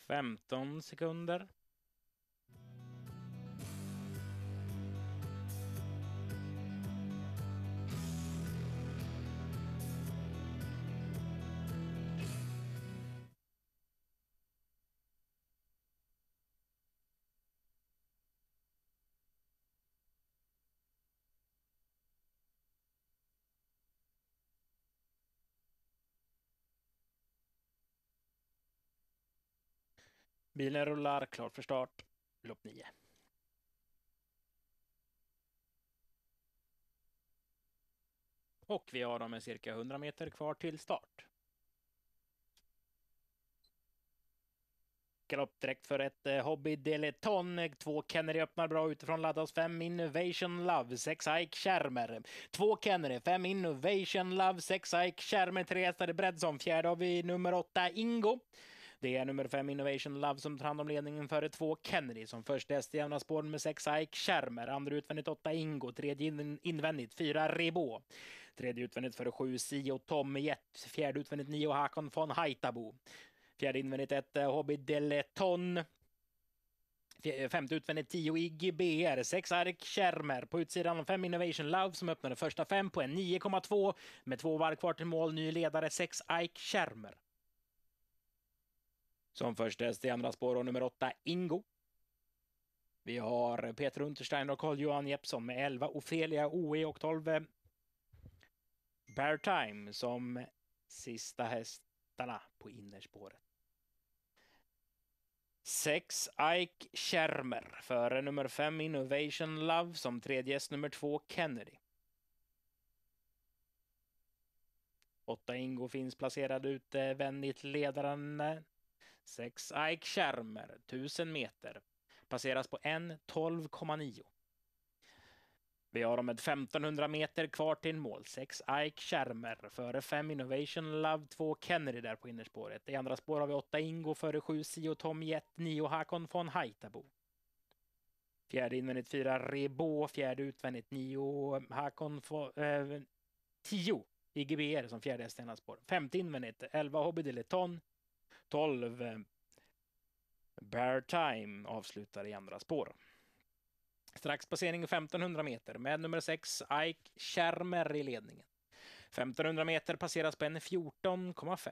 15 sekunder. Bilen rullar, klart för start, lopp 9. Och vi har dem med cirka 100 meter kvar till start. Galopp direkt för ett Hobby Deleton. 2 Kennedy öppnar bra utifrån, laddas 5 Innovation Love, 6 Ike Schermer. 2 Kennedy, 5 Innovation Love, 6 Ike Schermer, 3 Stade Bredsson. Fjärde har vi nummer 8 Ingo. Det är nummer 5 Innovation Love som tar hand om ledningen före 2 Kennedy. Som först häst i jämna spår med 6 Ike Schermer. Andra utvändigt 8 Ingo. Tredje invändigt 4 Rebo. Tredje utvändigt före 7 Sio Tom Jet. Fjärde utvändigt 9 Hakon von Haitabo. Fjärde invändigt 1 Hobby Deleton. Femte utvändigt 10 Iggy BR. 6 Ike Schermer. På utsidan 5 Innovation Love som öppnade första 5 på en 9,2. Med 2 varv kvar till mål. Ny ledare 6 Ike Schermer. Som först häst i andra spår och nummer 8 Ingo. Vi har Peter Untersteiner och Carl-Johan Jeppsson med 11 Ophelia OE och 12 Bear Time som sista hästarna på innerspåret. 6 Ike Schermer före nummer 5 Innovation Love som tredje häst nummer 2 Kennedy. 8 Ingo finns placerad ute vänligt ledaren. 6 Ike Schermer, 1000 meter. Passeras på 1:12,9. Vi har dem med 1500 meter kvar till mål. 6 Ike Schermer före 5 Innovation Love, 2 Kennedy där på innerspåret. I andra spår har vi 8 Ingo före 7 Sio Tom Jet, 9 Hakon von Haitabo. Fjärde invändigt 4 Rebo, fjärde utvändigt 9 Hakon von 10 IGBR som fjärde häst i andra spår. Femte invändigt 11 Hobby Deleton. 12 Bear Time avslutar i andra spår. Strax passering 1500 meter med nummer 6 Ike Schermer i ledningen. 1500 meter passeras på en 14,5.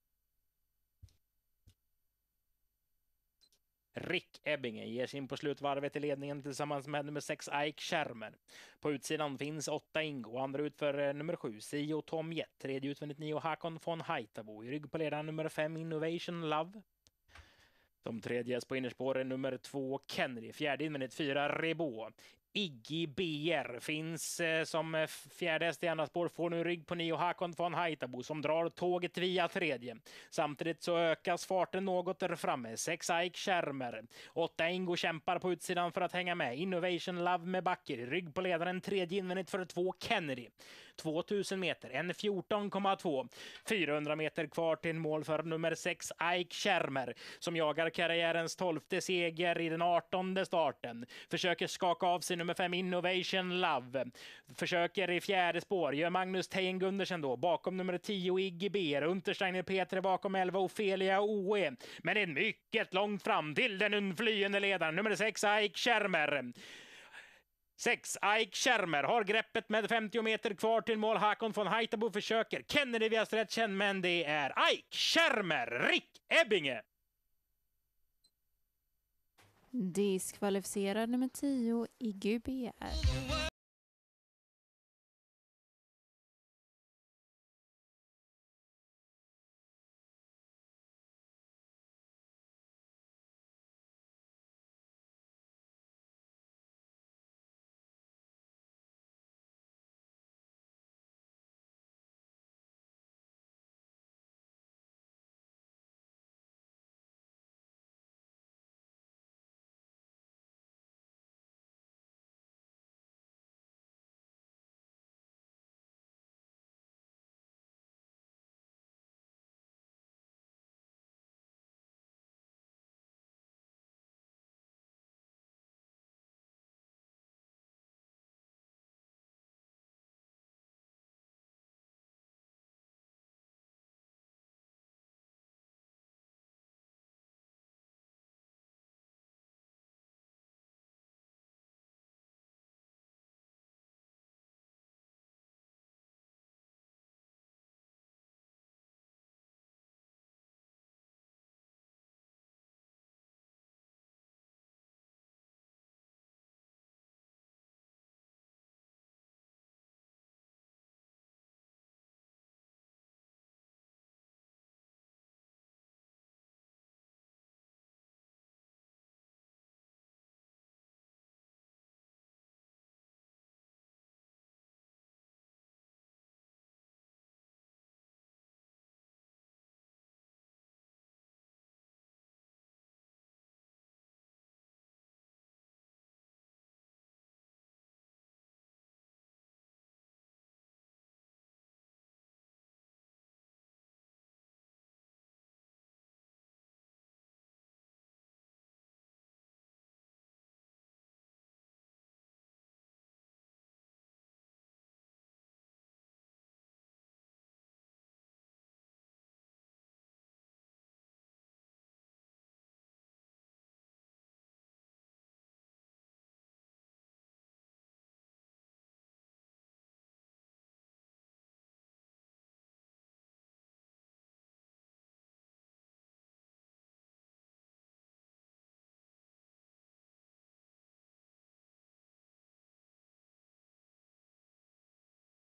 Rick Ebbinge ger sig in på slutvarvet i ledningen tillsammans med nummer 6 Ike Schermer. På utsidan finns 8 Ingo, andra ut för nummer 7 Sio Tom Jet, tredje utvändigt 9 Hakon von Haitabo. I rygg på ledaren nummer 5 Innovation Love. Som tredje på innerspåret nummer 2 Kennedy, fjärde invändigt 4 Rebo. Iggy BR finns som fjärde häst i andra spår, får nu rygg på 9 Hakon von Haitabo som drar tåget via tredje. Samtidigt så ökas farten något där framme. 6 Ike Schermer. 8 Ingo kämpar på utsidan för att hänga med. Innovation Love med backer. Rygg på ledaren, tredje invändigt för 2 Kennedy. 2000 meter, en 14,2. 400 meter kvar till mål för nummer 6 Ike Schermer som jagar karriärens 12:e seger i den 18:e starten. Försöker skaka av sig nummer 5 Innovation Love. Försöker i fjärde spår. Gör Magnus Tejen Gundersen då. Bakom nummer 10 Iggy BR. Untersteiner Peter bakom 11 Ophelia OE. Men en mycket långt fram till den undflyende ledaren. Nummer 6 Ike Schermer. 6 Ike Schermer har greppet med 50 meter kvar till mål. Hakon von Haitabo försöker. Kennedy via stretchen, men det är Ike Schermer. Rick Ebbinge. Diskvalificerad nummer 10 Iggy BR.